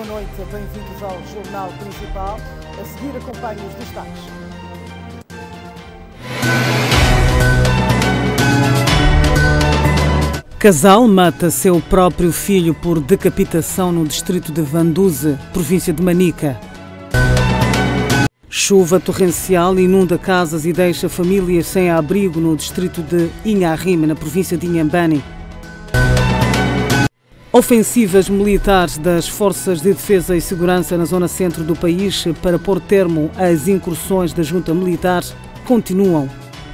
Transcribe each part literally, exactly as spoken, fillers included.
boa noite, bem-vindos ao Jornal Principal. A seguir acompanhe os destaques. Casal mata seu próprio filho por decapitação no distrito de Vanduze, província de Manica. Chuva torrencial inunda casas e deixa famílias sem abrigo no distrito de Inharime, na província de Inhambane. Ofensivas militares das Forças de Defesa e Segurança na zona centro do país para pôr termo às incursões da junta militar continuam.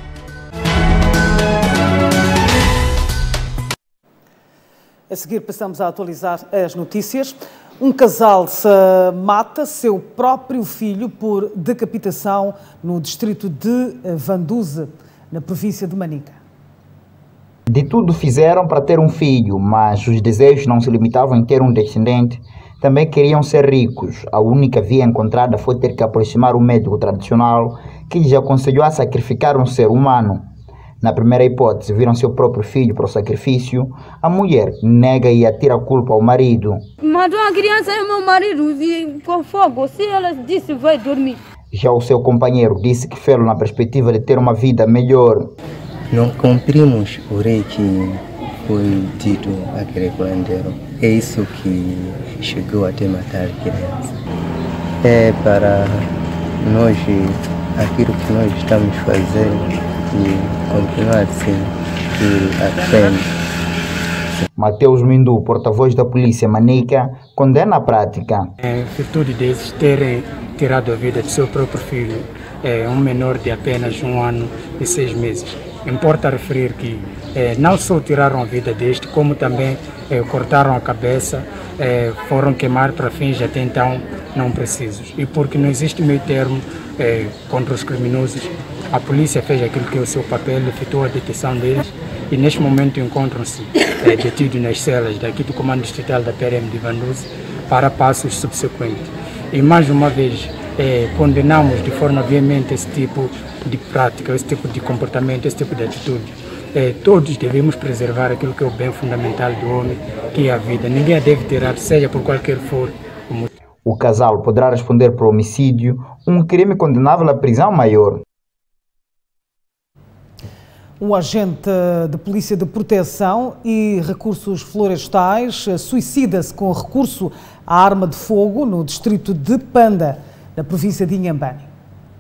A seguir passamos a atualizar as notícias. Um casal se mata seu próprio filho por decapitação no distrito de Vanduze, na província de Manica. De tudo fizeram para ter um filho, mas os desejos não se limitavam em ter um descendente. Também queriam ser ricos. A única via encontrada foi ter que aproximar o médico tradicional, que lhes aconselhou a sacrificar um ser humano. Na primeira hipótese, viram seu próprio filho para o sacrifício. A mulher nega e atira a culpa ao marido. Matou a criança e meu marido e com fogo. Se ela disse vai dormir. Já o seu companheiro disse que fez-lo na perspectiva de ter uma vida melhor. Não cumprimos o rei que foi dito àquele curandeiro. É isso que chegou até matar a criança. É para nós, aquilo que nós estamos fazendo e continuar assim, e a pena. Mateus Mindu, porta-voz da polícia Manica, condena a prática. Em virtude deles terem tirado a vida de seu próprio filho, é, um menor de apenas um ano e seis meses. Importa referir que eh, não só tiraram a vida deste, como também eh, cortaram a cabeça, eh, foram queimar para fins até então não precisos. E porque não existe meio termo eh, contra os criminosos, a polícia fez aquilo que é o seu papel, efetuou a detenção deles e neste momento encontram-se eh, detidos nas celas daqui do Comando Distrital da P R M de Vanduze para passos subsequentes. E mais uma vez eh, condenamos de forma veemente esse tipo de prática, esse tipo de comportamento, esse tipo de atitude. Eh, todos devemos preservar aquilo que é o bem fundamental do homem, que é a vida. Ninguém a deve tirar, seja por qualquer for o motivo. O casal poderá responder por homicídio, um crime condenável à prisão maior. Um agente de Polícia de Proteção e Recursos Florestais suicida-se com recurso à arma de fogo no distrito de Panda, na província de Inhambane.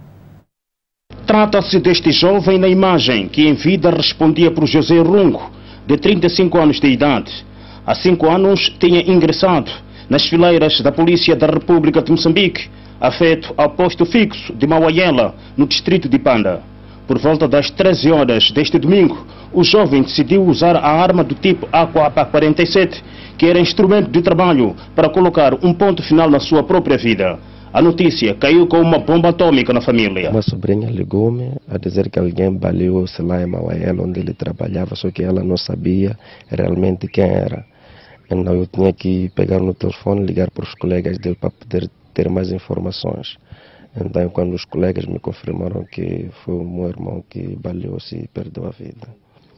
Trata-se deste jovem na imagem, que em vida respondia por José Rungo, de trinta e cinco anos de idade. Há cinco anos tinha ingressado nas fileiras da Polícia da República de Moçambique, afeto ao posto fixo de Mauaiela, no distrito de Panda. Por volta das treze horas deste domingo, o jovem decidiu usar a arma do tipo A quarenta e sete, que era instrumento de trabalho para colocar um ponto final na sua própria vida. A notícia caiu com uma bomba atômica na família. Uma sobrinha ligou-me a dizer que alguém baleou-se lá em Mauaiela, onde ele trabalhava, só que ela não sabia realmente quem era. Então eu tinha que pegar no telefone e ligar para os colegas dele para poder ter mais informações. Então quando os colegas me confirmaram que foi o meu irmão que baleou-se e perdeu a vida.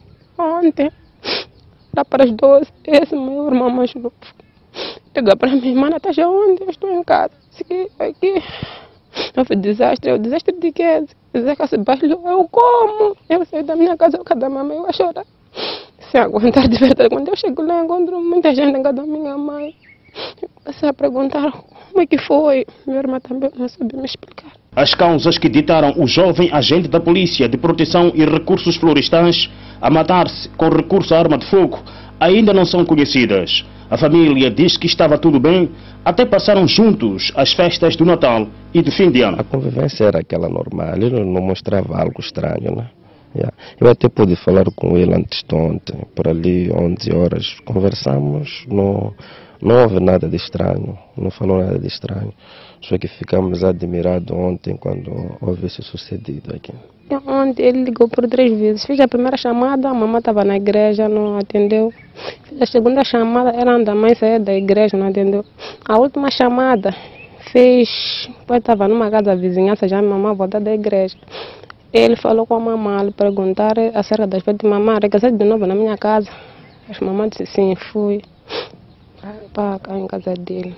Ontem, lá para as doze, esse meu irmão mais novo liga para mim, mana, estás onde? Eu estou em casa. Aqui, aqui. Houve desastre. O desastre de quê? Dizer que se baleou. Eu como? Eu saí da minha casa, eu cada mamãe, eu a chorar. Sem aguentar de verdade. Quando eu chego lá, encontro muita gente em casa da minha mãe. Eu comecei a perguntar como é que foi. Minha irmã também não sabia me explicar. As causas que ditaram o jovem agente da Polícia de Proteção e Recursos Florestais a matar-se com recurso à arma de fogo ainda não são conhecidas. A família diz que estava tudo bem, até passaram juntos as festas do Natal e do fim de ano. A convivência era aquela normal, ele não mostrava algo estranho, né? Yeah. Eu até pude falar com ele antes de ontem, por ali onze horas, conversamos, não, não houve nada de estranho, não falou nada de estranho. Só que ficamos admirados ontem quando houve isso sucedido aqui. Ontem ele ligou por três vezes. Fiz a primeira chamada, a mamãe estava na igreja, não atendeu. Fiz a segunda chamada, ela também saiu da igreja, não atendeu. A última chamada fez, depois estava numa casa da vizinhança, já a mamãe voltou da igreja. Ele falou com a mamãe, lhe perguntar acerca das feitas de mamãe, regressar de novo na minha casa. A mamãe disse sim, fui para cá em casa dele.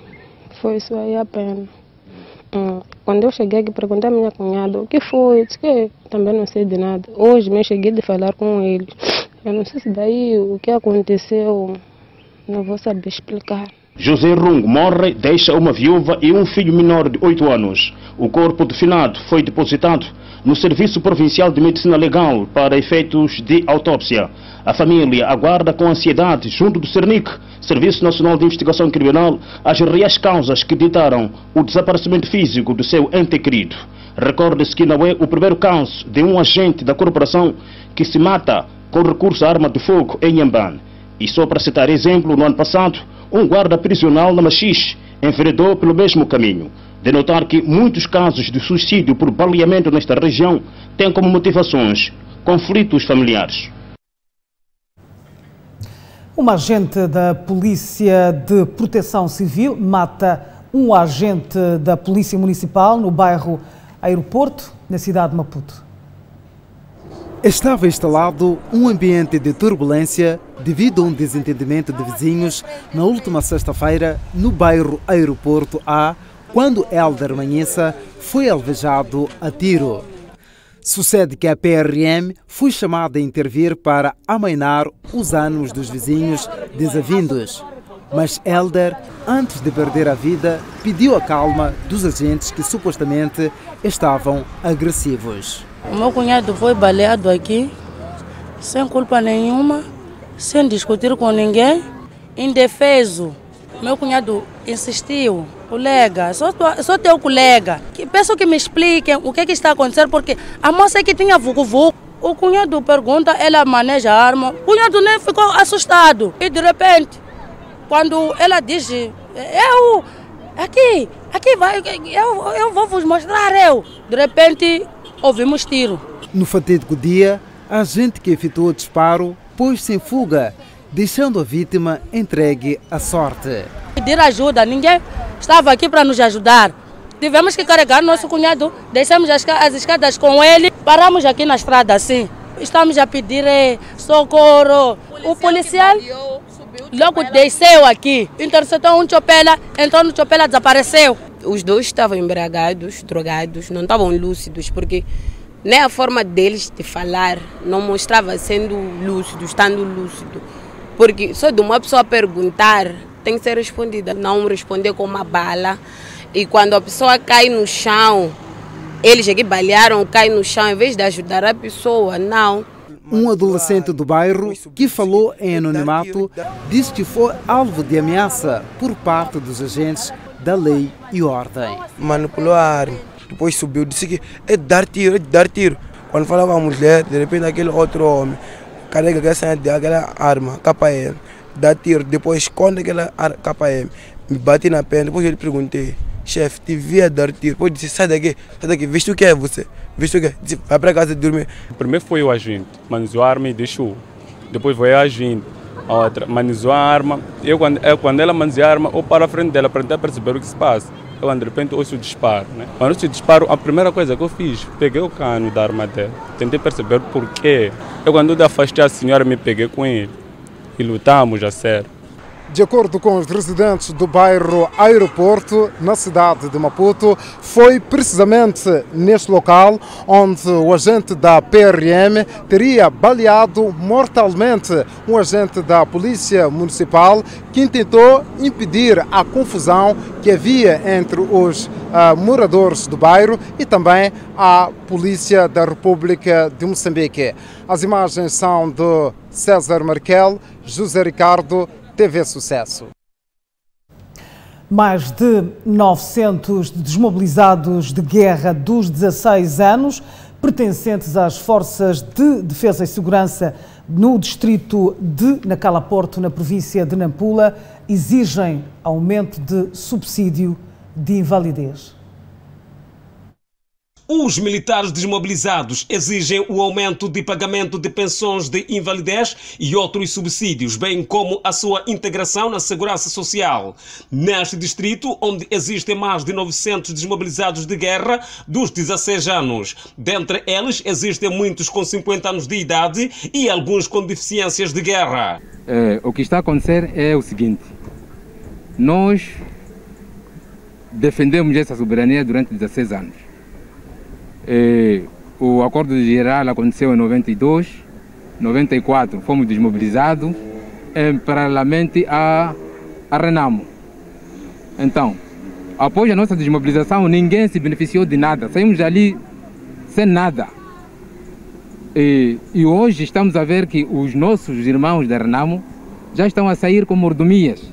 Foi isso aí a pena. Hum. Quando eu cheguei aqui, perguntei à minha cunhada o que foi. Eu disse que também não sei de nada. Hoje me cheguei de falar com ele. Eu não sei se daí o que aconteceu, não vou saber explicar. José Rungo morre, deixa uma viúva e um filho menor de oito anos. O corpo do finado foi depositado no Serviço Provincial de Medicina Legal para efeitos de autópsia. A família aguarda com ansiedade, junto do Cernic, Serviço Nacional de Investigação Criminal, as reais causas que ditaram o desaparecimento físico do seu ente querido. Recorde-se que não é o primeiro caso de um agente da corporação que se mata com recurso à arma de fogo em Inhambane. E só para citar exemplo, no ano passado, um guarda prisional na Machixe enveredou pelo mesmo caminho. De notar que muitos casos de suicídio por baleamento nesta região têm como motivações conflitos familiares. Uma agente da Polícia de Proteção Civil mata um agente da Polícia Municipal no bairro Aeroporto, na cidade de Maputo. Estava instalado um ambiente de turbulência devido a um desentendimento de vizinhos na última sexta-feira no bairro Aeroporto A, quando Hélder Manhissa foi alvejado a tiro. Sucede que a P R M foi chamada a intervir para amainar os ânimos dos vizinhos desavindos. Mas Hélder, antes de perder a vida, pediu a calma dos agentes que supostamente estavam agressivos. O meu cunhado foi baleado aqui, sem culpa nenhuma, sem discutir com ninguém, indefeso. Meu cunhado insistiu, colega, sou, sou teu colega, que peço que me expliquem o que, é que está acontecendo, porque a moça é que tinha vucu-vucu. O cunhado pergunta, ela maneja a arma, o cunhado nem ficou assustado. E de repente, quando ela diz, eu, aqui, aqui vai, eu, eu vou vos mostrar, eu. De repente, ouvimos tiro. No fatídico dia, a agente que efetuou o disparo pôs-se em fuga, deixando a vítima entregue à sorte. Pedir ajuda, ninguém estava aqui para nos ajudar. Tivemos que carregar nosso cunhado, deixamos as, as escadas com ele, paramos aqui na estrada assim. Estamos a pedir socorro. O policial logo desceu aqui, interceptou um chopela, entrou no chopela, desapareceu. Os dois estavam embriagados, drogados, não estavam lúcidos, porque nem a forma deles de falar não mostrava sendo lúcido, estando lúcido. Porque só de uma pessoa perguntar tem que ser respondida, não responder com uma bala. E quando a pessoa cai no chão, eles aqui balearam, cai no chão, em vez de ajudar a pessoa, não. Um adolescente do bairro, que falou em anonimato, disse que foi alvo de ameaça por parte dos agentes da lei e ordem. Manipulou a arma, depois subiu, disse que é dar tiro, é dar tiro. Quando falava a mulher, de repente aquele outro homem carrega aquela arma, K M, dá tiro, depois esconde aquela K M, me bate na perna, depois eu lhe perguntei, chefe, te via dar tiro, depois disse, sai daqui, sai daqui, viste o que é você? Viste o que é? Disse, vai para casa dormir. Primeiro foi o agente, manuseou a arma e deixou. Depois foi a agente, a outra, manuseou a arma. Eu, quando, eu, quando ela manuseou a arma, eu paro à frente dela para tentar perceber o que se passa. Eu, de repente, ouço o disparo. Né? Quando ouço o disparo, a primeira coisa que eu fiz, peguei o cano da arma dela. Tentei perceber por quê. Eu, quando eu afastei a senhora, me peguei com ele. E lutamos a sério. De acordo com os residentes do bairro Aeroporto, na cidade de Maputo, foi precisamente neste local onde o agente da P R M teria baleado mortalmente um agente da Polícia Municipal que tentou impedir a confusão que havia entre os uh, moradores do bairro e também a Polícia da República de Moçambique. As imagens são de César Marquel, José Ricardo, T V Sucesso. Mais de novecentos desmobilizados de guerra dos dezasseis anos, pertencentes às Forças de Defesa e Segurança no distrito de Nacala Porto, na província de Nampula, exigem aumento de subsídio de invalidez. Os militares desmobilizados exigem o aumento de pagamento de pensões de invalidez e outros subsídios, bem como a sua integração na segurança social. Neste distrito, onde existem mais de novecentos desmobilizados de guerra dos dezasseis anos. Dentre eles, existem muitos com cinquenta anos de idade e alguns com deficiências de guerra. É, o que está a acontecer é o seguinte: nós defendemos essa soberania durante dezesseis anos. E o acordo geral aconteceu em noventa e dois, noventa e quatro fomos desmobilizados, em paralelamente a, a Renamo. Então, após a nossa desmobilização, ninguém se beneficiou de nada, saímos dali sem nada. E, e hoje estamos a ver que os nossos irmãos da Renamo já estão a sair com mordomias.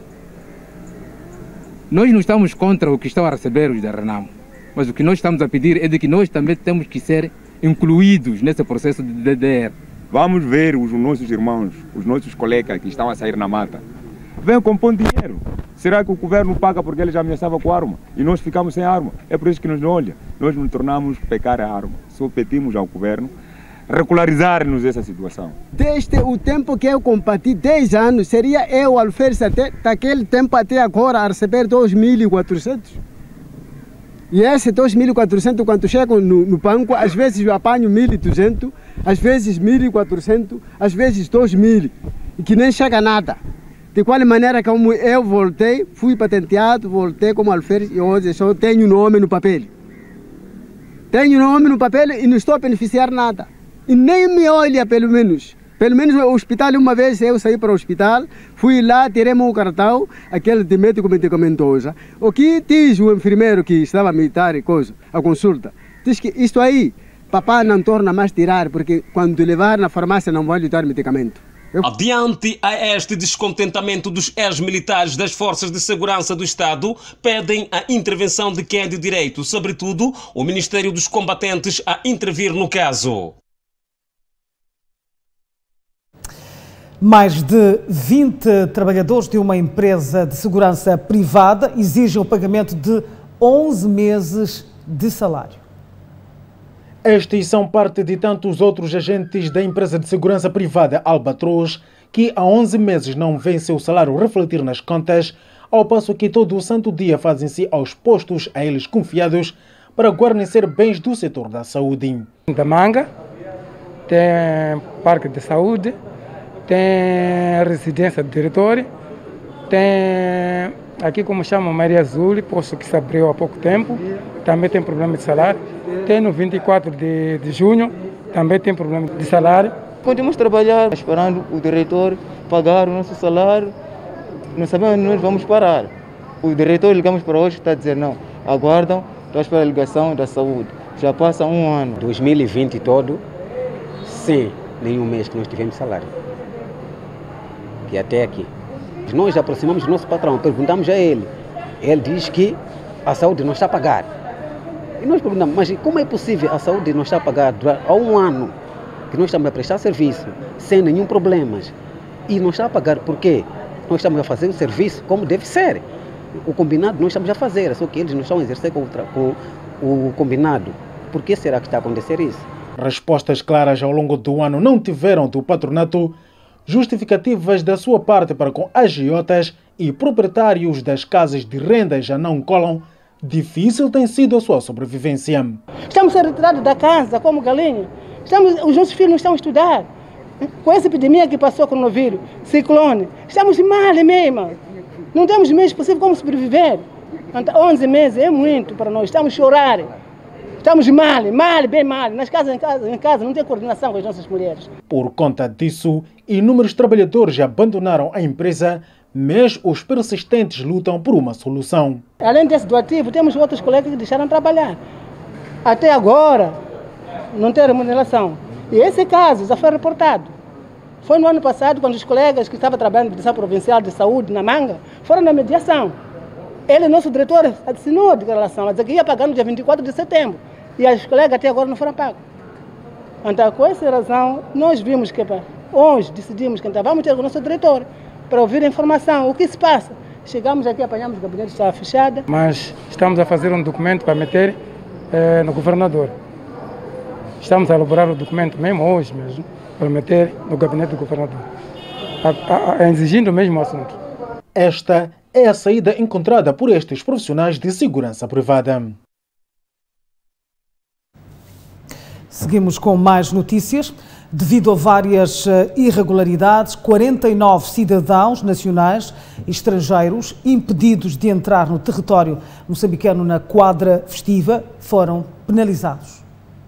Nós não estamos contra o que estão a receber os da Renamo, mas o que nós estamos a pedir é de que nós também temos que ser incluídos nesse processo de D D R. Vamos ver os nossos irmãos, os nossos colegas que estão a sair na mata. Venham compor dinheiro. Será que o governo paga porque ele já ameaçava com arma e nós ficamos sem arma? É por isso que nos olha. Nós nos tornamos pecar a arma. Só pedimos ao governo regularizar-nos essa situação. Desde o tempo que eu combati, dez anos, seria eu, alferes, até daquele tempo até agora, a receber dois mil e quatrocentos. E esse dois mil e quatrocentos, quando chego no, no banco, às vezes eu apanho mil e duzentos, às vezes mil e quatrocentos, às vezes dois mil, e que nem chega nada. De qual maneira como eu voltei, fui patenteado, voltei como alferes e hoje só tenho nome no papel. Tenho nome no papel e não estou a beneficiar nada. E nem me olha, pelo menos. Pelo menos no hospital, uma vez eu saí para o hospital, fui lá, tirei meu cartão, aquele de médico medicamentoso. O que diz o enfermeiro que estava a me dar coisa, a consulta? Diz que isto aí, papai não torna mais tirar, porque quando levar na farmácia não vai lhe dar medicamento. Eu... Adiante a este descontentamento dos ex-militares das Forças de Segurança do Estado, pedem a intervenção de quem é de direito, sobretudo o Ministério dos Combatentes, a intervir no caso. Mais de vinte trabalhadores de uma empresa de segurança privada exigem o pagamento de onze meses de salário. Estes são parte de tantos outros agentes da empresa de segurança privada Albatros que há onze meses não vêem seu salário refletir nas contas, ao passo que todo o santo dia fazem-se aos postos a eles confiados para guarnecer bens do setor da saúde. Da Manga, tem parque de saúde, tem residência do diretor, tem aqui como chama Maria Azul, posto que se abriu há pouco tempo, também tem problema de salário. Tem no vinte e quatro de, de junho, também tem problema de salário. Continuamos a trabalhar, esperando o diretor pagar o nosso salário, não sabemos onde nós vamos parar. O diretor ligamos para hoje, está a dizer não, aguardam, estou à espera da ligação da saúde. Já passa um ano. dois mil e vinte todo, sem nenhum mês que nós tivemos salário. E até aqui. Nós aproximamos do nosso patrão, perguntamos a ele. Ele diz que a saúde não está a pagar. E nós perguntamos, mas como é possível a saúde não estar a pagar há um ano que nós estamos a prestar serviço sem nenhum problema e não está a pagar por quê? Nós estamos a fazer o serviço como deve ser. O combinado nós estamos a fazer, só que eles não estão a exercer com o, com o combinado. Por que será que está a acontecer isso? Respostas claras ao longo do ano não tiveram do patronato, justificativas da sua parte para com agiotas e proprietários das casas de renda já não colam. Difícil tem sido a sua sobrevivência. Estamos a retirados da casa como galinha. Estamos, os nossos filhos não estão a estudar. Com essa epidemia que passou com o coronavírus, ciclone, estamos mal mesmo. Não temos meios possíveis como sobreviver. onze meses é muito para nós, estamos a chorar. Estamos mal, mal, bem mal. Nas casas, em casa, em casa não tem coordenação com as nossas mulheres. Por conta disso, inúmeros trabalhadores já abandonaram a empresa, mas os persistentes lutam por uma solução. Além desse doativo, temos outros colegas que deixaram de trabalhar. Até agora, não tem remuneração. E esse caso já foi reportado. Foi no ano passado, quando os colegas que estavam trabalhando na Direção Provincial de Saúde, na Manga, foram na mediação. Ele, nosso diretor, assinou a declaração, a dizer que ia pagar no dia vinte e quatro de setembro. E os colegas até agora não foram pagos. Então, com essa razão, nós vimos que hoje decidimos que então, vamos ter com o nosso diretor para ouvir a informação, o que se passa. Chegamos aqui, apanhamos o gabinete, estava fechado. Mas estamos a fazer um documento para meter eh, no governador. Estamos a elaborar o documento mesmo hoje mesmo, para meter no gabinete do governador, a, a, a, exigindo o mesmo assunto. Esta é a saída encontrada por estes profissionais de segurança privada. Seguimos com mais notícias. Devido a várias irregularidades, quarenta e nove cidadãos nacionais e estrangeiros impedidos de entrar no território moçambicano na quadra festiva foram penalizados.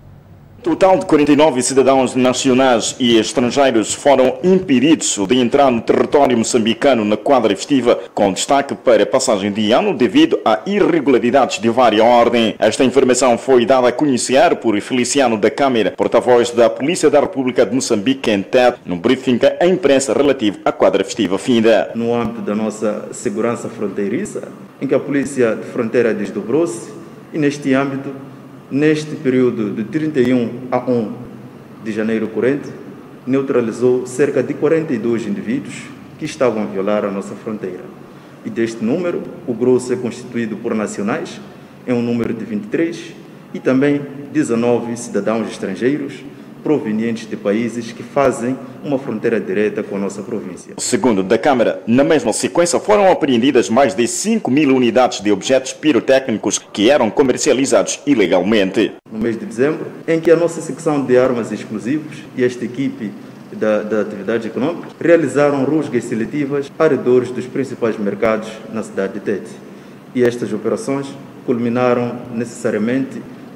Total de quarenta e nove cidadãos nacionais e estrangeiros foram impedidos de entrar no território moçambicano na quadra festiva, com destaque para passagem de ano devido a irregularidades de várias ordem. Esta informação foi dada a conhecer por Feliciano da Câmara, porta-voz da Polícia da República de Moçambique, em T E D, no briefing à imprensa relativo à quadra festiva finda. No âmbito da nossa segurança fronteiriça, em que a Polícia de Fronteira desdobrou-se, e neste âmbito, neste período de trinta e um a um de janeiro corrente, neutralizou cerca de quarenta e dois indivíduos que estavam a violar a nossa fronteira. E deste número, o grosso é constituído por nacionais, é um número de vinte e três, e também dezenove cidadãos estrangeiros provenientes de países que fazem uma fronteira direta com a nossa província. Segundo da Câmara, na mesma sequência foram apreendidas mais de cinco mil unidades de objetos pirotécnicos que eram comercializados ilegalmente. No mês de dezembro, em que a nossa secção de armas e explosivos e esta equipe da, da atividade econômica realizaram rusgas seletivas a redores dos principais mercados na cidade de Tete. E estas operações culminaram necessariamente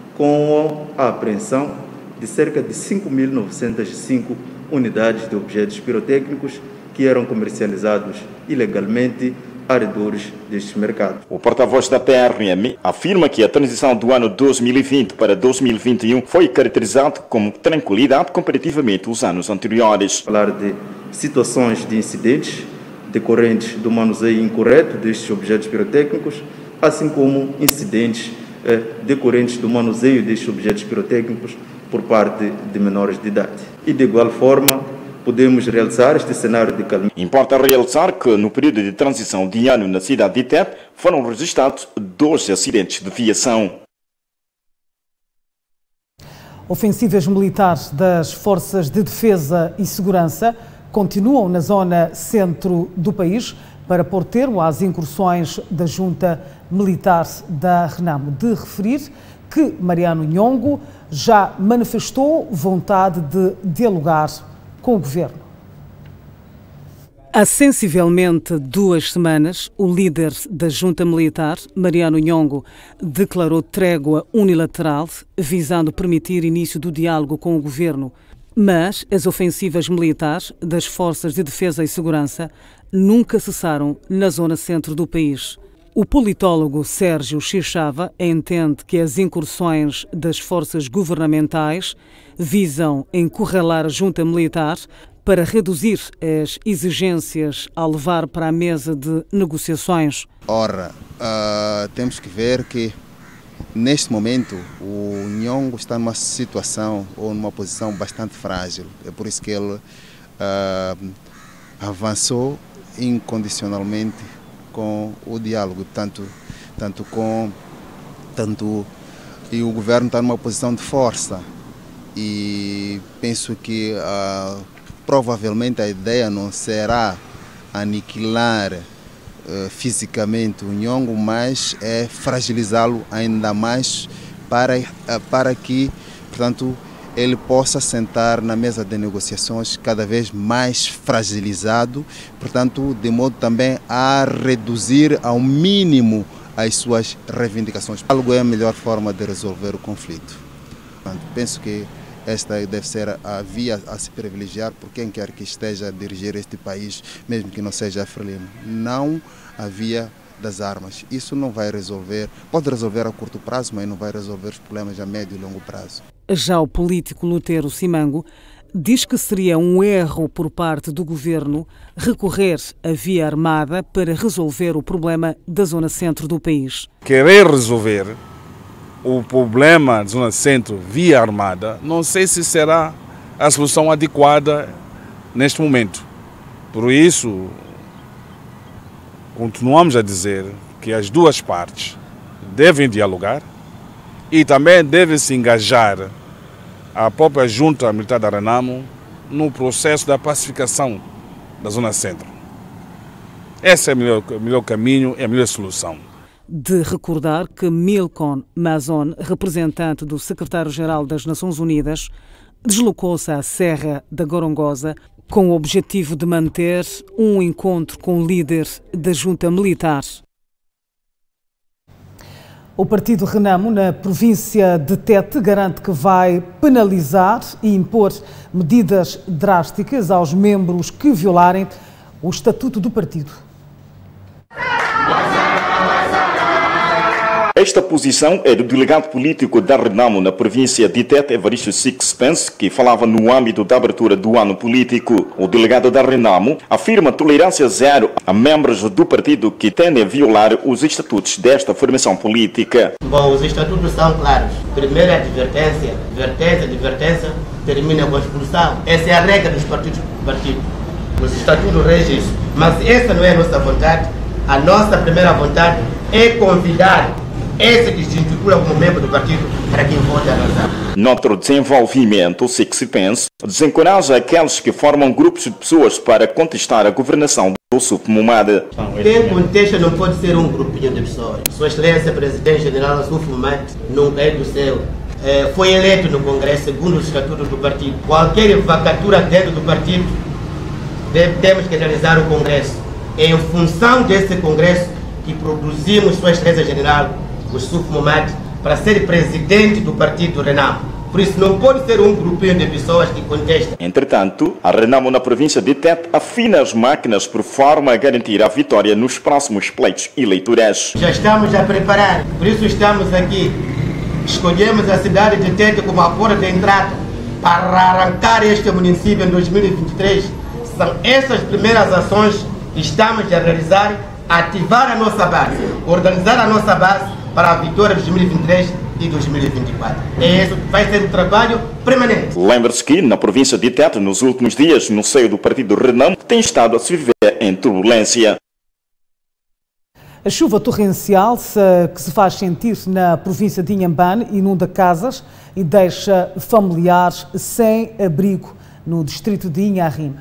com a apreensão de cerca de cinco mil novecentas e cinco unidades de objetos pirotécnicos que eram comercializados ilegalmente a redores destes mercados. O porta-voz da P R M afirma que a transição do ano dois mil e vinte para dois mil e vinte e um foi caracterizada como tranquilidade comparativamente aos anos anteriores. Falar de situações de incidentes decorrentes do manuseio incorreto destes objetos pirotécnicos, assim como incidentes eh, decorrentes do manuseio destes objetos pirotécnicos por parte de menores de idade. E de igual forma, podemos realçar este cenário de calma. Importa realçar que no período de transição de ano na cidade de Tete foram registrados doze acidentes de viação. Ofensivas militares das Forças de Defesa e Segurança continuam na zona centro do país para pôr termo às incursões da Junta Militar da Renamo. De referir que Mariano Nhongo já manifestou vontade de dialogar com o governo. Há sensivelmente duas semanas, o líder da Junta Militar, Mariano Nhongo, declarou trégua unilateral, visando permitir início do diálogo com o governo. Mas as ofensivas militares das Forças de Defesa e Segurança nunca cessaram na zona centro do país. O politólogo Sérgio Xixava entende que as incursões das forças governamentais visam encurralar a junta militar para reduzir as exigências a levar para a mesa de negociações. Ora, uh, temos que ver que neste momento o Nhongo está numa situação ou numa posição bastante frágil. É por isso que ele uh, avançou incondicionalmente com o diálogo, tanto, tanto com tanto e o governo está numa posição de força e penso que uh, provavelmente a ideia não será aniquilar uh, fisicamente o Nhongo, mas é fragilizá-lo ainda mais para, uh, para que, portanto, ele possa sentar na mesa de negociações cada vez mais fragilizado, portanto, de modo também a reduzir ao mínimo as suas reivindicações. O diálogo é a melhor forma de resolver o conflito. Portanto, penso que esta deve ser a via a se privilegiar por quem quer que esteja a dirigir este país, mesmo que não seja frelimo. Não a via das armas. Isso não vai resolver, pode resolver a curto prazo, mas não vai resolver os problemas a médio e longo prazo. Já o político Lutero Simango diz que seria um erro por parte do governo recorrer à via armada para resolver o problema da zona centro do país. Querer resolver o problema da zona centro via armada, não sei se será a solução adequada neste momento. Por isso, continuamos a dizer que as duas partes devem dialogar e também deve se engajar a própria Junta Militar da Renamo no processo da pacificação da zona centro. Esse é o melhor, o melhor caminho e a melhor solução. de recordar que Milcon Mazon, representante do secretário-geral das Nações Unidas, deslocou-se à Serra da Gorongosa com o objetivo de manter um encontro com o líder da junta militar. O partido Renamo, na província de Tete, garante que vai penalizar e impor medidas drásticas aos membros que violarem o estatuto do partido. Esta posição é do delegado político da Renamo na província de Tete, Evaristo Sixpence, que falava no âmbito da abertura do ano político. O delegado da Renamo afirma tolerância zero a membros do partido que tendem a violar os estatutos desta formação política. Bom, os estatutos são claros. Primeiro é advertência, advertência, advertência, termina com expulsão. Essa é a regra dos partidos do partido. Os estatutos regem isso. Mas essa não é a nossa vontade. A nossa primeira vontade é convidar esse que se intitula como membro do partido para quem vote a razão. Noutro desenvolvimento, Sixpence desencoraja aqueles que formam grupos de pessoas para contestar a governação do Sufmumade. Quem contesta não pode ser um grupinho de pessoas. Sua Excelência Presidente General Sufmumade nunca é do céu. É, foi eleito no Congresso segundo os estatutos do partido. Qualquer vacatura dentro do partido, deve, temos que realizar o Congresso. É em função desse Congresso que produzimos Sua Excelência General o Sufmumade para ser presidente do partido Renamo. Por isso não pode ser um grupinho de pessoas que contestam. Entretanto, a Renamo na província de Tete afina as máquinas por forma a garantir a vitória nos próximos pleitos eleitorais. Já estamos a preparar, por isso estamos aqui. Escolhemos a cidade de Tete como a porta de entrada para arrancar este município em dois mil e vinte e três. São essas primeiras ações que estamos a realizar, ativar a nossa base, organizar a nossa base para a vitória de dois mil e vinte e três e dois mil e vinte e quatro. Esse vai ser um trabalho permanente. Lembre-se que na província de Tete, nos últimos dias, no seio do partido Renamo, tem estado a se viver em turbulência. A chuva torrencial que se faz sentir na província de Inhambane inunda casas e deixa familiares sem abrigo no distrito de Inharrime.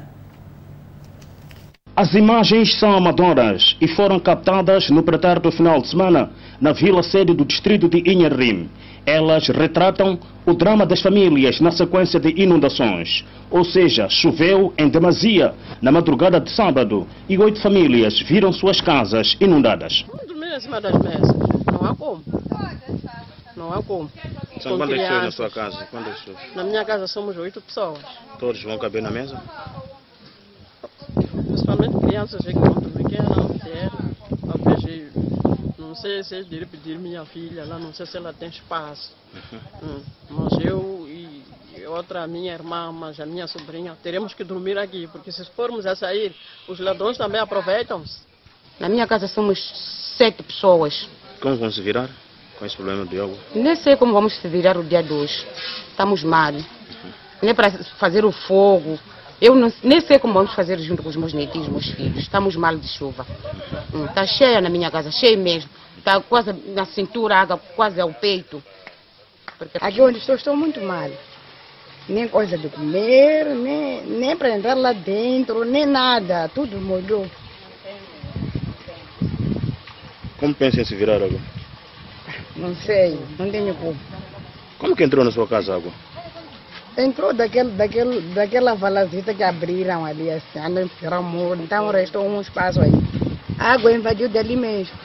As imagens são amadoras e foram captadas no preterito final de semana na vila sede do distrito de Inharrime. Elas retratam o drama das famílias na sequência de inundações. Ou seja, choveu em demasia na madrugada de sábado e oito famílias viram suas casas inundadas. Vamos dormir em cima das mesas. Não há como. Não há como. São quantas pessoas na sua casa? Quantas pessoas? Na minha casa somos oito pessoas. Todos vão caber na mesa? Principalmente crianças que vão dormir, que não mulher, talvez, não sei se eu pedir minha filha, lá não sei se ela tem espaço. Uhum. Hum, mas eu e outra minha irmã, mas a minha sobrinha, teremos que dormir aqui, porque se formos a sair, os ladrões também aproveitam-se. Na minha casa somos sete pessoas. Como vão se virar com esse problema de água? Nem sei como vamos se virar o dia dois. Estamos mal. Uhum. Nem para fazer o fogo. Eu não, nem sei como vamos fazer junto com os meus netos, meus filhos. Estamos mal de chuva. Está hum, cheia na minha casa, cheia mesmo. Está quase na cintura, água quase ao peito. Porque aqui onde estou, estou muito mal. Nem coisa de comer, nem, nem para entrar lá dentro, nem nada. Tudo molhou. Como pensa em se virar água? Não sei, não tenho como. Como que entrou na sua casa água? Entrou daquele, daquele, daquela valazita que abriram ali, assim, amor, então restou um espaço aí. A água invadiu dali mesmo.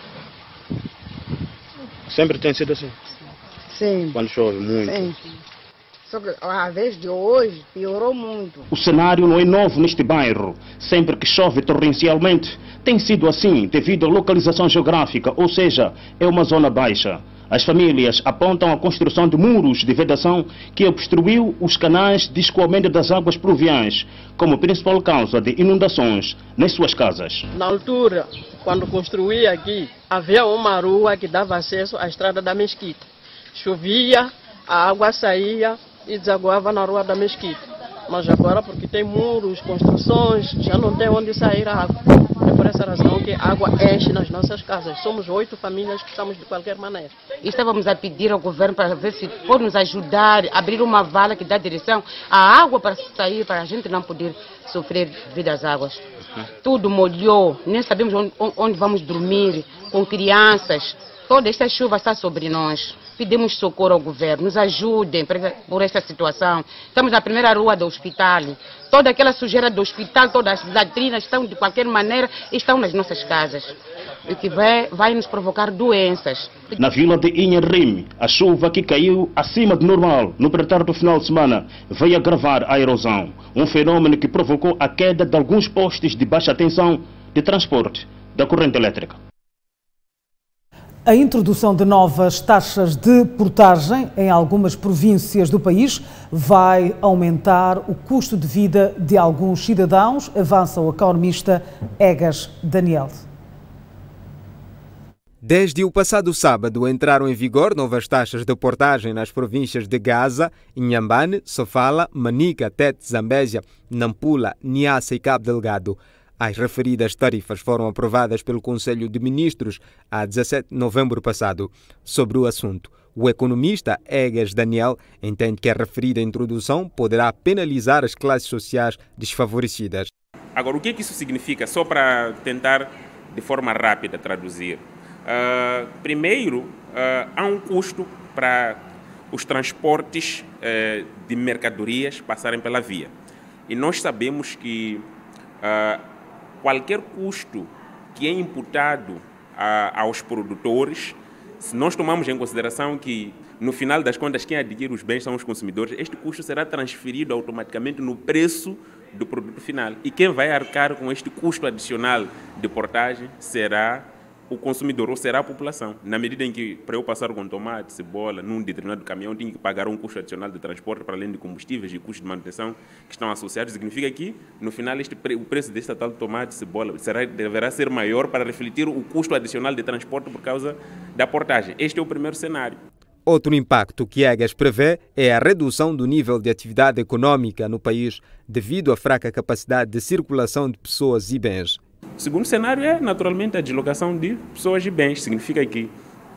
Sempre tem sido assim? Sim. Quando chove muito? Sim. Só que a vez de hoje piorou muito. O cenário não é novo neste bairro. Sempre que chove torrencialmente, tem sido assim devido à localização geográfica, ou seja, é uma zona baixa. As famílias apontam a construção de muros de vedação que obstruiu os canais de escoamento das águas pluviais, como principal causa de inundações nas suas casas. Na altura, quando construí aqui, havia uma rua que dava acesso à estrada da Mesquita. Chovia, a água saía e desaguava na rua da Mesquita. Mas agora, porque tem muros, construções, já não tem onde sair a água. É por essa razão que a água enche nas nossas casas. Somos oito famílias que estamos de qualquer maneira. E estávamos a pedir ao governo para ver se pode nos ajudar, abrir uma vala que dá direção à água para sair, para a gente não poder sofrer devido às águas. Uhum. Tudo molhou, nem sabemos onde, onde vamos dormir. com crianças. Toda esta chuva está sobre nós. Pedimos socorro ao governo, nos ajudem por esta situação. Estamos na primeira rua do hospital. Toda aquela sujeira do hospital, todas as latrinas estão de qualquer maneira, estão nas nossas casas. O que vai, vai nos provocar doenças. Na vila de Inharime, a chuva que caiu acima do normal no apertar do final de semana veio agravar a erosão. Um fenômeno que provocou a queda de alguns postes de baixa tensão de transporte da corrente elétrica. A introdução de novas taxas de portagem em algumas províncias do país vai aumentar o custo de vida de alguns cidadãos, avança o economista Egas Daniel. Desde o passado sábado entraram em vigor novas taxas de portagem nas províncias de Gaza, Inhambane, Sofala, Manica, Tete, Zambésia, Nampula, Niassa e Cabo Delgado. As referidas tarifas foram aprovadas pelo Conselho de Ministros a dezassete de novembro passado. Sobre o assunto, o economista Egas Daniel entende que a referida introdução poderá penalizar as classes sociais desfavorecidas. Agora, o que, é que isso significa? Só para tentar de forma rápida traduzir. Uh, primeiro, uh, há um custo para os transportes uh, de mercadorias passarem pela via. E nós sabemos que uh, qualquer custo que é imputado a, aos produtores, se nós tomamos em consideração que, no final das contas, quem adquire os bens são os consumidores, este custo será transferido automaticamente no preço do produto final. E quem vai arcar com este custo adicional de portagem será o consumidor, ou será a população. Na medida em que, para eu passar com tomate, cebola, num determinado caminhão, tenho que pagar um custo adicional de transporte, para além de combustíveis e custos de manutenção que estão associados, significa que, no final, este, o preço deste tal de tomate, cebola, será, deverá ser maior para refletir o custo adicional de transporte por causa da portagem. Este é o primeiro cenário. Outro impacto que Egas prevê é a redução do nível de atividade econômica no país devido à fraca capacidade de circulação de pessoas e bens. O segundo cenário é, naturalmente, a deslocação de pessoas e bens. Significa que,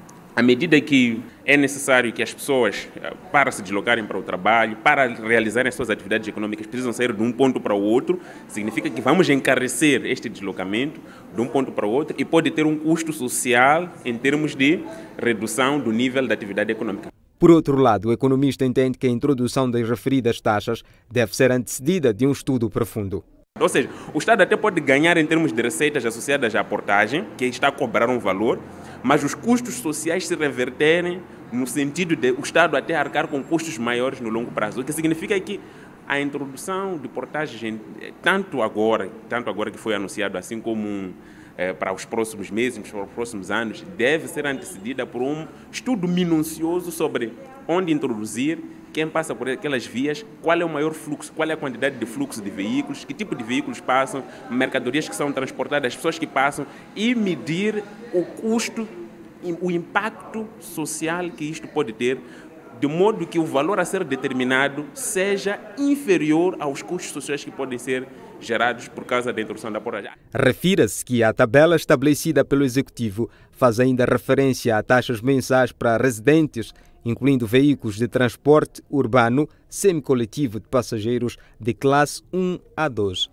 à medida que é necessário que as pessoas, para se deslocarem para o trabalho, para realizarem as suas atividades econômicas, precisam sair de um ponto para o outro, significa que vamos encarecer este deslocamento de um ponto para o outro e pode ter um custo social em termos de redução do nível da atividade econômica. Por outro lado, o economista entende que a introdução das referidas taxas deve ser antecedida de um estudo profundo. Ou seja, o Estado até pode ganhar em termos de receitas associadas à portagem, que está a cobrar um valor, mas os custos sociais se reverterem no sentido de o Estado até arcar com custos maiores no longo prazo. O que significa que a introdução de portagem, tanto agora, tanto agora que foi anunciado, assim como eh, para os próximos meses, para os próximos anos, deve ser antecedida por um estudo minucioso sobre onde introduzir, quem passa por aquelas vias, qual é o maior fluxo, qual é a quantidade de fluxo de veículos, que tipo de veículos passam, mercadorias que são transportadas, as pessoas que passam, e medir o custo, o impacto social que isto pode ter, de modo que o valor a ser determinado seja inferior aos custos sociais que podem ser gerados por causa da introdução da portagem. Refira-se que a tabela estabelecida pelo Executivo faz ainda referência a taxas mensais para residentes, incluindo veículos de transporte urbano semicoletivo de passageiros de classe um a dois.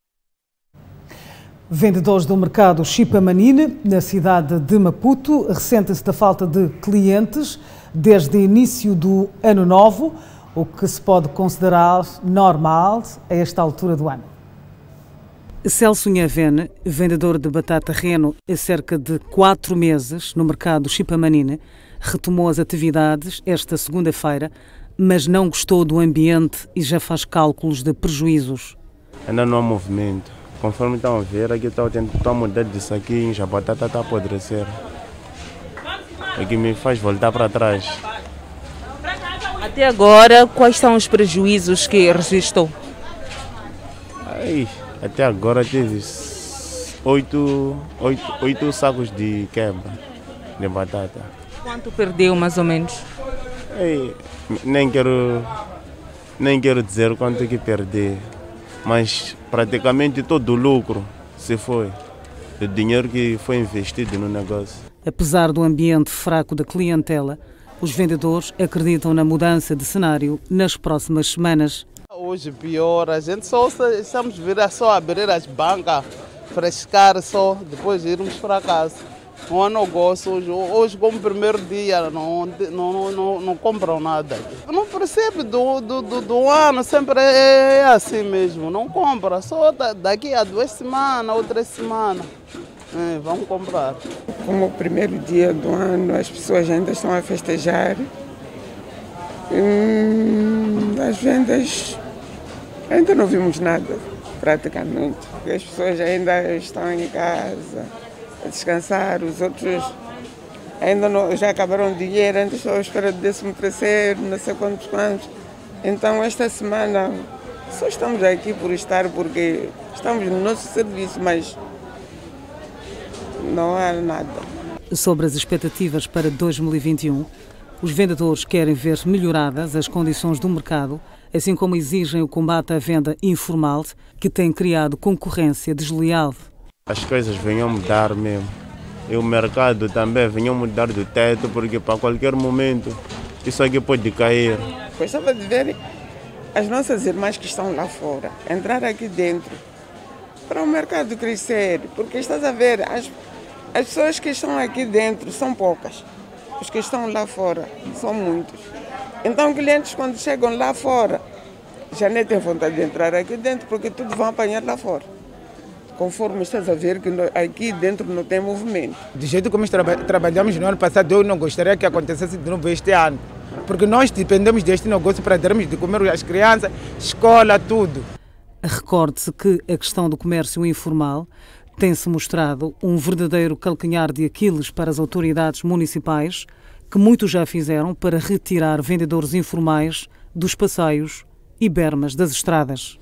Vendedores do mercado Chipamanine, na cidade de Maputo, ressentem-se da falta de clientes desde o início do ano novo, o que se pode considerar normal a esta altura do ano. Celso Nhavene, vendedor de batata reno há cerca de quatro meses no mercado Chipamanine, retomou as atividades esta segunda-feira, mas não gostou do ambiente e já faz cálculos de prejuízos. Ainda não há movimento. Conforme estão a ver, aqui está a mudar de saquinhos, a batata está a apodrecer. É que me faz voltar para trás. Até agora, quais são os prejuízos que registrou? Ai, até agora teve oito, oito, oito sacos de quebra de batata. Quanto perdeu, mais ou menos? Ei, nem quero, nem quero dizer quanto que perdi, mas praticamente todo o lucro se foi, o dinheiro que foi investido no negócio. Apesar do ambiente fraco da clientela, os vendedores acreditam na mudança de cenário nas próximas semanas. Hoje pior, a gente só estamos virar só abrir as bancas, frescar só, depois irmos para casa. Não há negócio hoje. Hoje, como primeiro dia, não, não, não, não, não compram nada. No princípio do, do, do, do ano sempre é assim mesmo. Não compra, só daqui a duas semanas ou três semanas. É, vamos comprar. Como o primeiro dia do ano, as pessoas ainda estão a festejar. Hum, as vendas ainda não vimos nada, praticamente. As pessoas ainda estão em casa a descansar, os outros ainda não, já acabaram o dinheiro, ainda estão à espera do décimo terceiro, não sei quantos quantos. Então esta semana só estamos aqui por estar, porque estamos no nosso serviço, mas não há nada. Sobre as expectativas para dois mil e vinte e um, os vendedores querem ver melhoradas as condições do mercado, assim como exigem o combate à venda informal, que tem criado concorrência desleal. As coisas venham mudar mesmo. E o mercado também venham mudar do teto, porque para qualquer momento isso aqui pode cair. Gostava de ver as nossas irmãs que estão lá fora entrar aqui dentro para o mercado crescer, porque estás a ver, as, as pessoas que estão aqui dentro são poucas. Os que estão lá fora são muitos. Então, clientes, quando chegam lá fora, já nem têm vontade de entrar aqui dentro, porque tudo vão apanhar lá fora. Conforme estás a ver que aqui dentro não tem movimento. Do jeito como traba trabalhamos no ano passado, eu não gostaria que acontecesse de novo este ano. Porque nós dependemos deste negócio para darmos de comer às crianças, escola, tudo. Recorde-se que a questão do comércio informal tem-se mostrado um verdadeiro calcanhar de Aquiles para as autoridades municipais, que muito já fizeram para retirar vendedores informais dos passeios e bermas das estradas.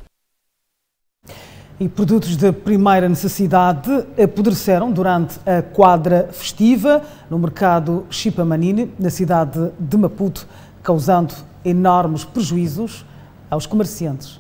E produtos de primeira necessidade apodreceram durante a quadra festiva no mercado Chipamanine, na cidade de Maputo, causando enormes prejuízos aos comerciantes.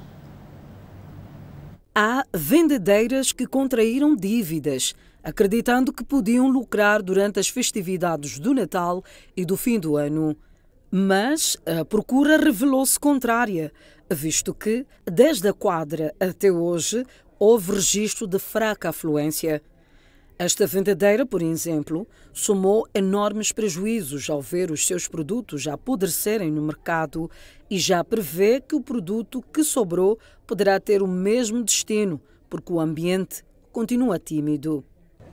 Há vendedeiras que contraíram dívidas, acreditando que podiam lucrar durante as festividades do Natal e do fim do ano. Mas a procura revelou-se contrária, visto que, desde a quadra até hoje, houve registro de fraca afluência. Esta vendedeira, por exemplo, somou enormes prejuízos ao ver os seus produtos apodrecerem no mercado e já prevê que o produto que sobrou poderá ter o mesmo destino, porque o ambiente continua tímido.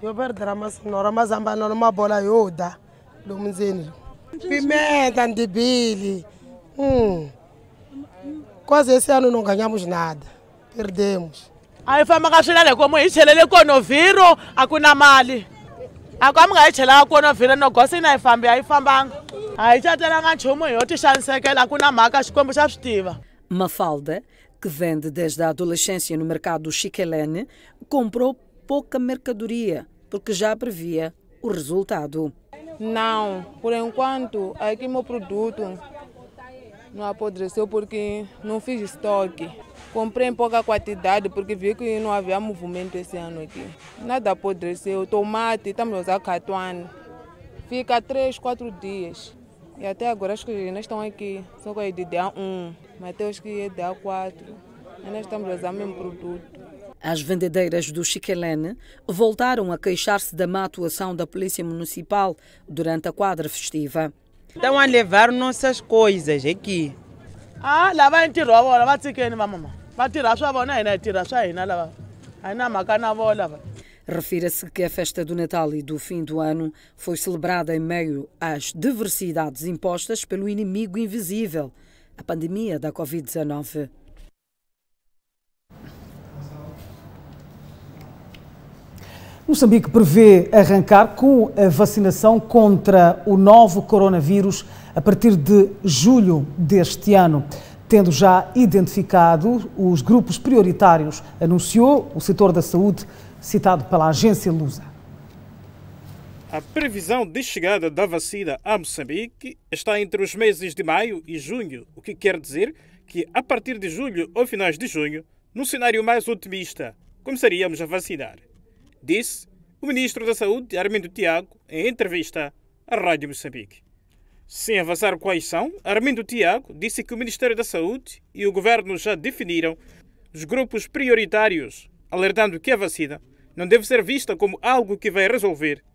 Pimenta, ndibili. Hum. Quase esse ano não ganhamos nada. Perdemos. Aí fama kaswinale como ichelele kono viro akuna mali. Akwamnga ichela kono viro no gosi na ifambi ayifambanga. Aí já tela nganchumo yoti xanisekela akuna maka xikwembu xa switiva. Mafalda, que vende desde a adolescência no mercado Chiquelene, comprou pouca mercadoria, porque já previa o resultado. Não, por enquanto, aqui meu produto não apodreceu porque não fiz estoque. Comprei em pouca quantidade porque vi que não havia movimento esse ano aqui. Nada apodreceu. Tomate, estamos a usar catuane. Fica três, quatro dias. E até agora acho que ainda estão aqui. Só que é de dia um, mas até acho que é dia quatro. Ainda estamos a usar o mesmo produto. As vendedeiras do Chiquelene voltaram a queixar-se da má atuação da Polícia Municipal durante a quadra festiva. Estão a levar nossas coisas aqui. Ah, lá vai tirar, lá vai tirar, mamãe. Vai tirar sua bola, ainda tirar sua ainda lá. Ainda macana bola. Refira-se que a festa do Natal e do fim do ano foi celebrada em meio às diversidades impostas pelo inimigo invisível, a pandemia da Covid dezenove. Moçambique prevê arrancar com a vacinação contra o novo coronavírus a partir de julho deste ano, tendo já identificado os grupos prioritários, anunciou o setor da saúde, citado pela agência Lusa. A previsão de chegada da vacina a Moçambique está entre os meses de maio e junho, o que quer dizer que a partir de julho ou finais de junho, no cenário mais otimista, começaríamos a vacinar, disse o ministro da Saúde, Armindo Tiago, em entrevista à Rádio Moçambique. Sem avançar quais são, Armindo Tiago disse que o Ministério da Saúde e o Governo já definiram os grupos prioritários, alertando que a vacina não deve ser vista como algo que vai resolver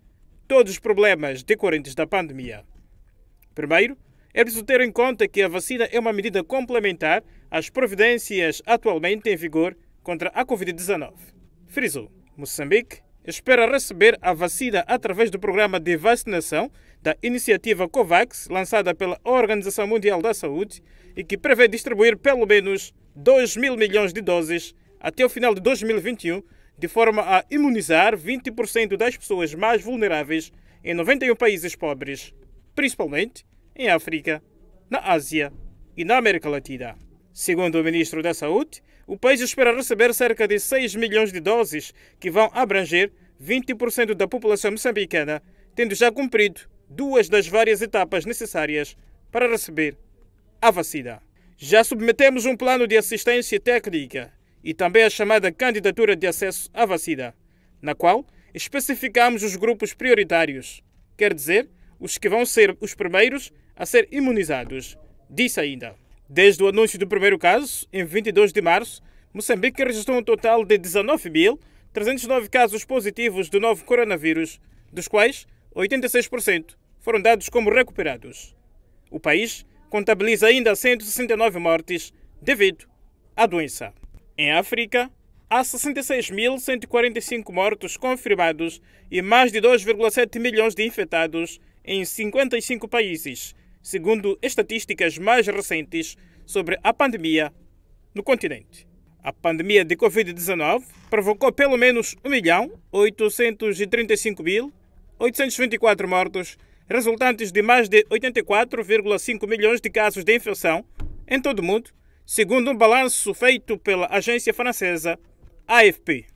todos os problemas decorrentes da pandemia. Primeiro, é preciso ter em conta que a vacina é uma medida complementar às providências atualmente em vigor contra a Covid dezenove. Frisou, Moçambique espera receber a vacina através do programa de vacinação da iniciativa COVAX, lançada pela Organização Mundial da Saúde, e que prevê distribuir pelo menos dois mil milhões de doses até o final de dois mil e vinte e um, de forma a imunizar vinte por cento das pessoas mais vulneráveis em noventa e um países pobres, principalmente em África, na Ásia e na América Latina. Segundo o ministro da Saúde, o país espera receber cerca de seis milhões de doses que vão abranger vinte por cento da população moçambicana, tendo já cumprido duas das várias etapas necessárias para receber a vacina. Já submetemos um plano de assistência técnica e também a chamada candidatura de acesso à vacina, na qual especificamos os grupos prioritários, quer dizer, os que vão ser os primeiros a ser imunizados, disse ainda. Desde o anúncio do primeiro caso, em vinte e dois de março, Moçambique registrou um total de dezenove mil trezentos e nove casos positivos do novo coronavírus, dos quais oitenta e seis por cento foram dados como recuperados. O país contabiliza ainda cento e sessenta e nove mortes devido à doença. Em África, há sessenta e seis mil cento e quarenta e cinco mortos confirmados e mais de dois vírgula sete milhões de infectados em cinquenta e cinco países, segundo estatísticas mais recentes sobre a pandemia no continente. A pandemia de Covid dezenove provocou pelo menos um milhão oitocentos e trinta e cinco mil oitocentos e vinte e quatro mortos, resultantes de mais de oitenta e quatro vírgula cinco milhões de casos de infecção em todo o mundo, segundo um balanço feito pela agência francesa A F P.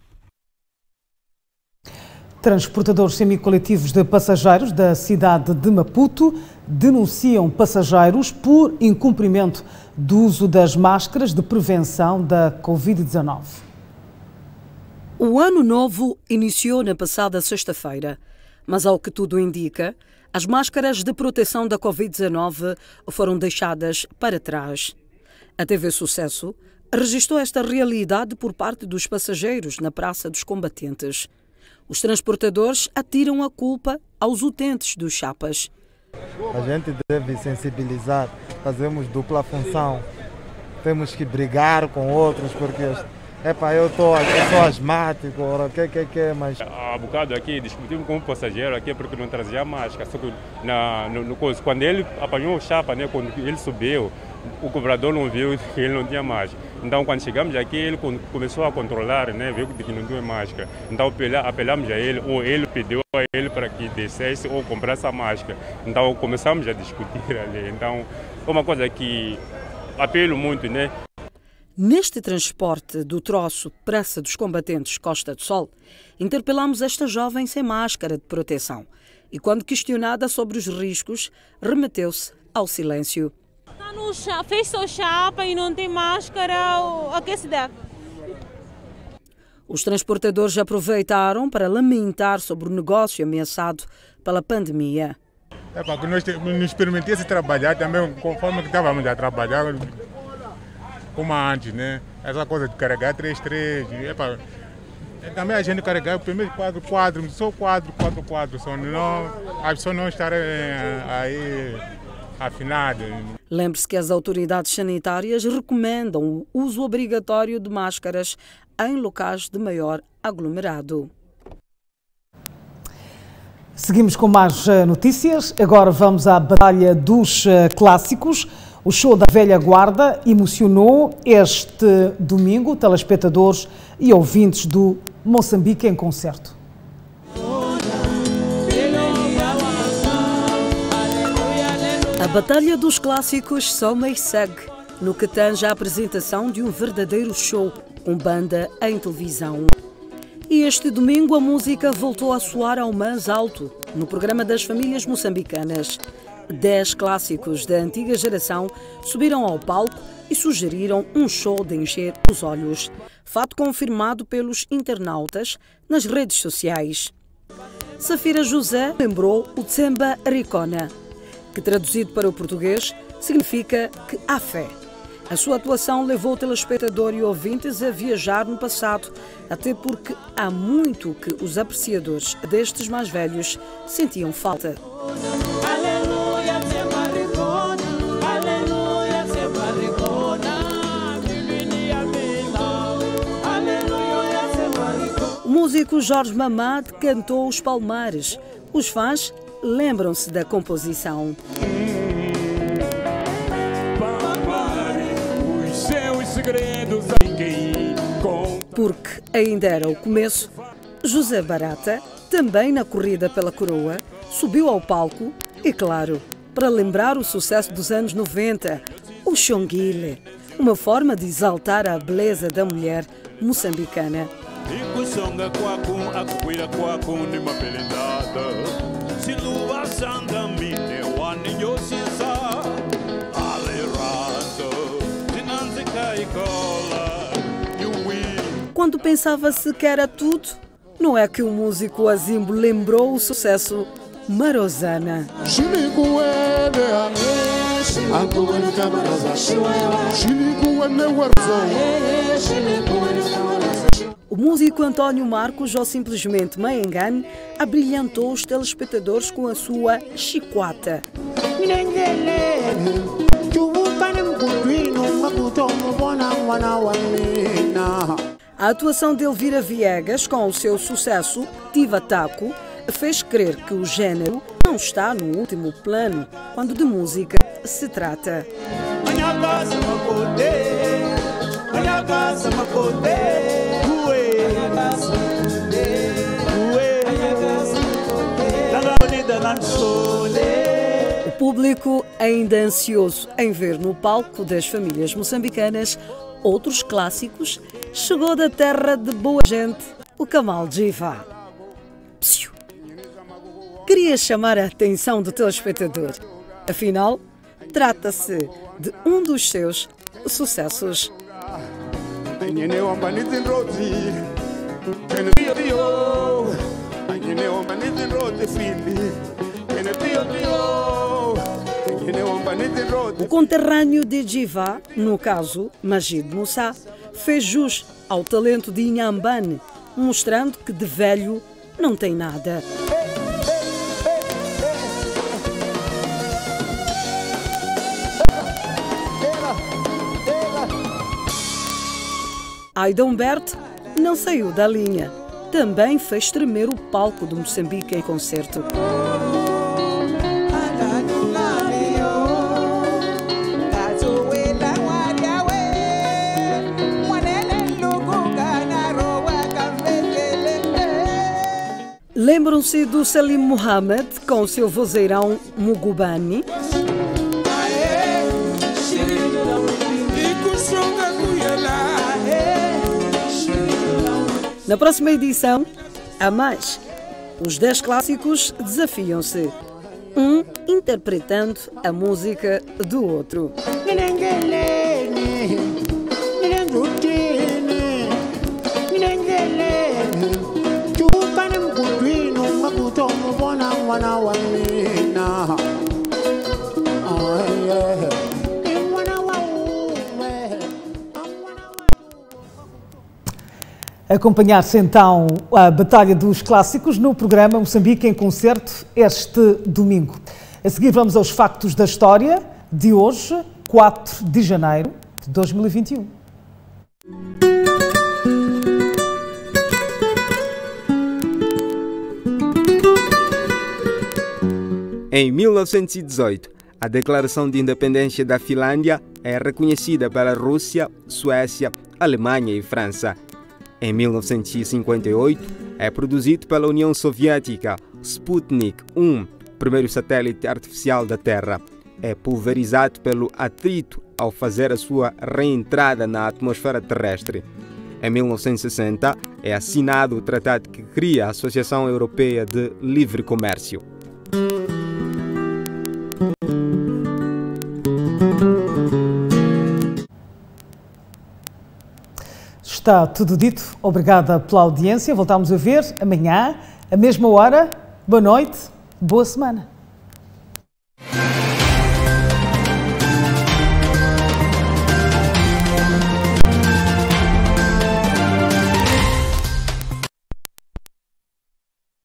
Transportadores semicoletivos de passageiros da cidade de Maputo denunciam passageiros por incumprimento do uso das máscaras de prevenção da Covid dezenove. O ano novo iniciou na passada sexta-feira, mas ao que tudo indica, as máscaras de proteção da Covid dezenove foram deixadas para trás. A T V Sucesso registrou esta realidade por parte dos passageiros na Praça dos Combatentes. Os transportadores atiram a culpa aos utentes dos chapas. A gente deve sensibilizar, fazemos dupla função. Temos que brigar com outros porque, epa, eu, tô, eu sou asmático, o que, que, que, mas... Há bocado aqui discutimos com um passageiro aqui porque não trazia máscara, só que na, no, no, quando ele apanhou o chapa, né, quando ele subiu, o cobrador não viu que ele não tinha máscara. Então, quando chegamos aqui, ele começou a controlar, né, viu que não tinha máscara. Então, apelamos a ele, ou ele pediu a ele para que descesse ou comprasse a máscara. Então, começamos a discutir ali. Então, é uma coisa que apelo muito, né? Neste transporte do troço Praça dos Combatentes Costa do Sol, interpelamos esta jovem sem máscara de proteção e, quando questionada sobre os riscos, remeteu-se ao silêncio. Está no chá, fez sua chapa e não tem máscara, a que se deve? Os transportadores aproveitaram para lamentar sobre o negócio ameaçado pela pandemia. É para que nós nos permitisse trabalhar também conforme que estávamos a trabalhar, como antes, né? Essa coisa de carregar três, três, é para... Também a gente carregar o primeiro quadro, quadro, só quadro, quatro, quatro, só não, as pessoas não estarem aí afinadas. Lembre-se que as autoridades sanitárias recomendam o uso obrigatório de máscaras em locais de maior aglomerado. Seguimos com mais notícias. Agora vamos à Batalha dos Clássicos. O show da velha guarda emocionou este domingo telespectadores e ouvintes do Moçambique em Concerto. A Batalha dos Clássicos soma e segue no que tange a apresentação de um verdadeiro show com banda em televisão. E este domingo a música voltou a soar ao mais alto no programa das famílias moçambicanas. Dez clássicos da antiga geração subiram ao palco e sugeriram um show de encher os olhos, fato confirmado pelos internautas nas redes sociais. Safira José lembrou o Tsemba Ricona, que traduzido para o português significa que há fé, A sua atuação levou o telespectador e ouvintes a viajar no passado, até porque há muito que os apreciadores destes mais velhos sentiam falta. O músico Jorge Mamad cantou Os Palmares. Os fãs lembram-se da composição. Porque ainda era o começo, José Barata, também na corrida pela coroa, subiu ao palco e, claro, para lembrar o sucesso dos anos noventa, o Xonguile, uma forma de exaltar a beleza da mulher moçambicana. Quando pensava-se que era tudo, não é que o músico Azimbo lembrou o sucesso Marozana. O músico António Marcos, ou simplesmente Maengane, abrilhantou os telespectadores com a sua chicota. A atuação de Elvira Viegas, com o seu sucesso Tiva Taco, fez crer que o género não está no último plano quando de música se trata. O público, ainda ansioso em ver no palco das famílias moçambicanas outros clássicos, chegou da terra de boa gente, o Kamal Jiva. Psiu. Queria chamar a atenção do telespectador. Afinal, trata-se de um dos seus sucessos. O conterrâneo de Jiva, no caso Majid Moussa, fez jus ao talento de Inhambane, mostrando que de velho não tem nada. Aida Humberto não saiu da linha. Também fez tremer o palco do Moçambique em concerto. Lembram-se do Salim Mohamed com o seu vozeirão Mugubani? Na próxima edição, há mais. Os dez clássicos desafiam-se, um interpretando a música do outro. Acompanhar-se então a Batalha dos Clássicos no programa Moçambique em Concerto este domingo. A seguir vamos aos factos da história de hoje, quatro de janeiro de dois mil e vinte e um. Em mil novecentos e dezoito, a Declaração de Independência da Finlândia é reconhecida pela Rússia, Suécia, Alemanha e França. Em mil novecentos e cinquenta e oito, é produzido pela União Soviética Sputnik um, primeiro satélite artificial da Terra. É pulverizado pelo atrito ao fazer a sua reentrada na atmosfera terrestre. Em mil novecentos e sessenta, é assinado o tratado que cria a Associação Europeia de Livre Comércio. Está tudo dito. Obrigada pela audiência. Voltamos a ver amanhã, à mesma hora. Boa noite, boa semana.